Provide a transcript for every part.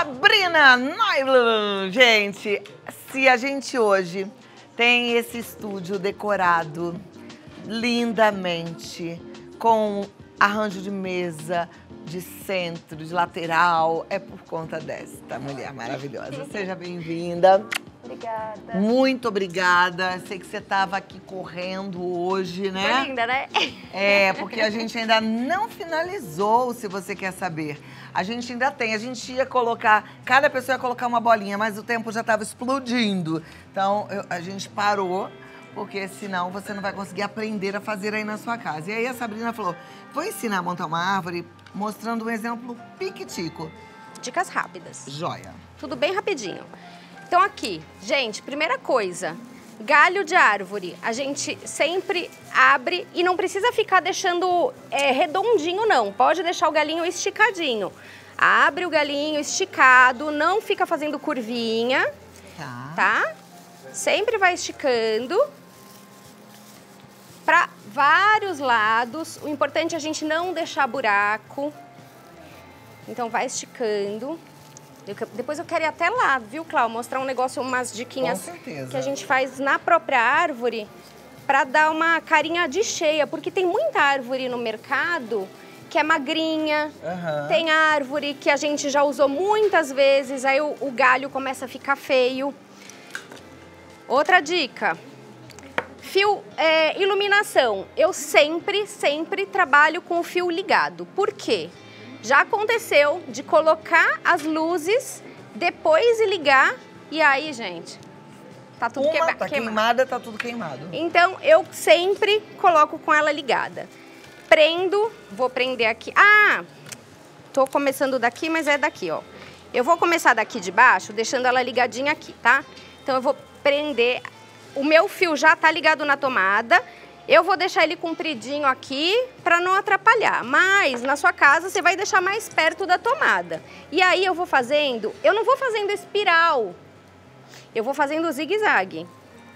Sabrina Noivlo. Gente, se a gente hoje tem esse estúdio decorado lindamente, com arranjo de mesa, de centro, de lateral, é por conta desta mulher maravilhosa. Seja bem-vinda. Obrigada. Muito obrigada. Sei que você estava aqui correndo hoje, né? Foi linda, né? É, porque a gente ainda não finalizou, se você quer saber. A gente ainda tem, a gente ia colocar, cada pessoa ia colocar uma bolinha, mas o tempo já estava explodindo. Então, a gente parou, porque senão você não vai conseguir aprender a fazer aí na sua casa. E aí a Sabrina falou, vou ensinar a montar uma árvore, mostrando um exemplo piquitico. Dicas rápidas. Joia. Tudo bem rapidinho. Então aqui, gente, primeira coisa, galho de árvore, a gente sempre abre e não precisa ficar deixando redondinho não, pode deixar o galinho esticadinho. Abre o galinho esticado, não fica fazendo curvinha, tá? Sempre vai esticando para vários lados, o importante é a gente não deixar buraco, então vai esticando. Depois eu quero ir até lá, viu, Clau? Mostrar um negócio, umas diquinhas que a gente faz na própria árvore para dar uma carinha de cheia, porque tem muita árvore no mercado que é magrinha, tem árvore que a gente já usou muitas vezes, aí o galho começa a ficar feio. Outra dica, fio, iluminação. Eu sempre trabalho com o fio ligado. Por quê? Já aconteceu de colocar as luzes, depois de ligar, e aí, gente, tá tudo queimado. Tá queimada, tá tudo queimado. Então, eu sempre coloco com ela ligada. Prendo, vou prender aqui. Ah, tô começando daqui, mas é daqui, ó. Eu vou começar daqui de baixo, deixando ela ligadinha aqui, tá? Então, eu vou prender, o meu fio já tá ligado na tomada. Eu vou deixar ele compridinho aqui para não atrapalhar, mas na sua casa você vai deixar mais perto da tomada. E aí eu vou fazendo, eu não vou fazendo espiral, eu vou fazendo zigue-zague.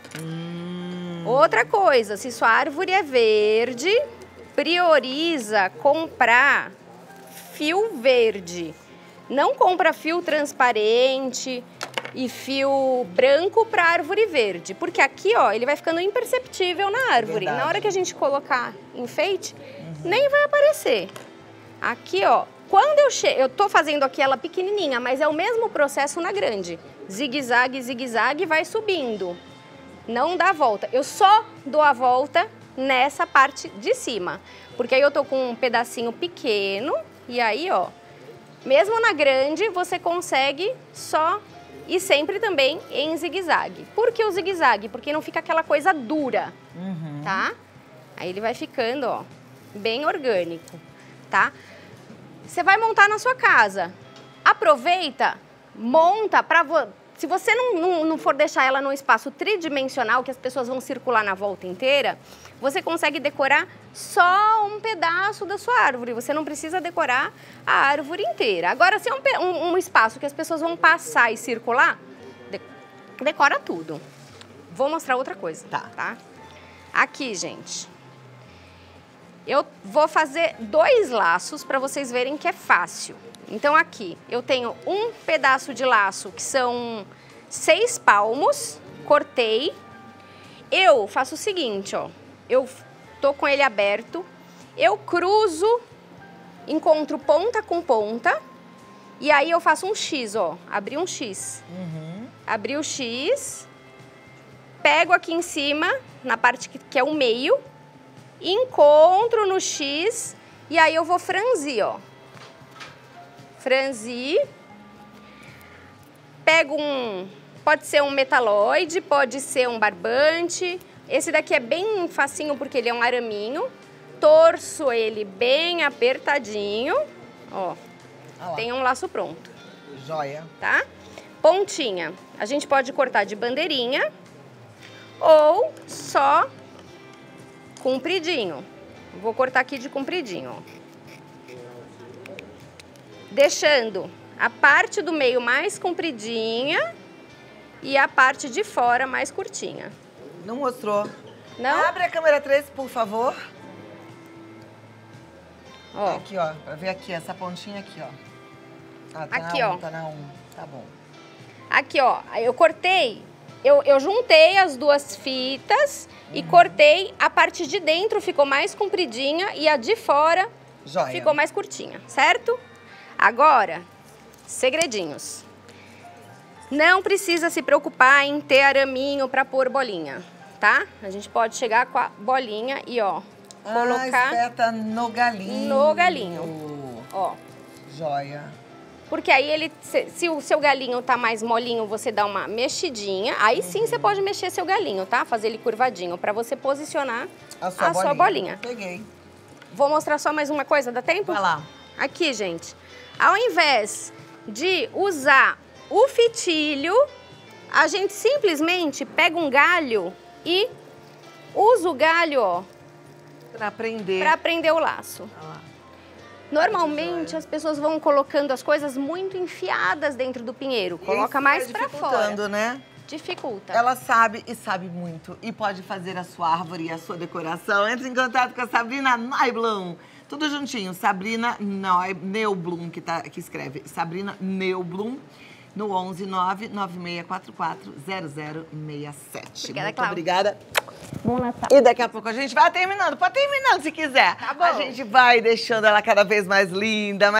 Outra coisa, se sua árvore é verde, prioriza comprar fio verde. Não compra fio transparente e fio branco para árvore verde, porque aqui, ó, ele vai ficando imperceptível na árvore. Na hora que a gente colocar enfeite, nem vai aparecer. Aqui, ó, quando eu tô fazendo aqui ela pequenininha, mas é o mesmo processo na grande. Zigue-zague, zigue-zague, vai subindo. Não dá a volta. Eu só dou a volta nessa parte de cima, porque aí eu tô com um pedacinho pequeno e aí, ó, mesmo na grande, você consegue só... E sempre também em zigue-zague. Por que o zigue-zague? Porque não fica aquela coisa dura, tá? Aí ele vai ficando, ó, bem orgânico, tá? Você vai montar na sua casa. Aproveita, monta para... Se você não for deixar ela num espaço tridimensional, que as pessoas vão circular na volta inteira, você consegue decorar só um pedaço da sua árvore. Você não precisa decorar a árvore inteira. Agora, se é um espaço que as pessoas vão passar e circular, decora tudo. Vou mostrar outra coisa, tá? Aqui, gente, eu vou fazer 2 laços para vocês verem que é fácil. Então, aqui, eu tenho um pedaço de laço, que são 6 palmos, cortei. Eu faço o seguinte, ó, eu tô com ele aberto, eu cruzo, encontro ponta com ponta, e aí eu faço um X, ó, abri um X. Abri o X, pego aqui em cima, na parte que é o meio, encontro no X, e aí eu vou franzir, ó. Franzi, pego pode ser um metaloide, pode ser um barbante. Esse daqui é bem facinho porque ele é um araminho. Torço ele bem apertadinho, ó. Tem um laço pronto. Joia. Tá? Pontinha, a gente pode cortar de bandeirinha ou só compridinho. Vou cortar aqui de compridinho, ó. Deixando a parte do meio mais compridinha e a parte de fora mais curtinha. Não mostrou. Não? Abre a câmera 3, por favor. Ó. Aqui, ó, pra ver aqui, essa pontinha aqui, ó. Ah, tá Aqui, na ó. 1, tá na 1. Tá bom. Aqui, ó, eu cortei, eu juntei as duas fitas e cortei, a parte de dentro ficou mais compridinha e a de fora Joia. ficou mais curtinha, certo? Agora, segredinhos. Não precisa se preocupar em ter araminho pra pôr bolinha, tá? A gente pode chegar com a bolinha e, ó, colocar espeta no galinho. no galinho, ó. Joia. Porque aí ele, se o seu galinho tá mais molinho, você dá uma mexidinha. Aí sim você pode mexer seu galinho, tá? Fazer ele curvadinho, pra você posicionar a sua bolinha. Peguei. Vou mostrar só mais uma coisa, dá tempo? Vai lá. Aqui, gente. Ao invés de usar o fitilho, a gente simplesmente pega um galho e usa o galho, ó, Pra prender. pra prender o laço. Olha lá. Normalmente as pessoas vão colocando as coisas muito enfiadas dentro do pinheiro. Coloca Isso mais vai pra dificultando, fora. né? Dificulta. Ela sabe e sabe muito. E pode fazer a sua árvore e a sua decoração. Entre em contato com a Sabrina Neublum. Tudo juntinho. Sabrina Neublum, que escreve. Sabrina Neublum. No 11 99644 0067. Obrigada, Muito Cláudia. obrigada. Bom Natal. E daqui a pouco a gente vai terminando. Pode terminando se quiser. Tá bom. A gente vai deixando ela cada vez mais linda.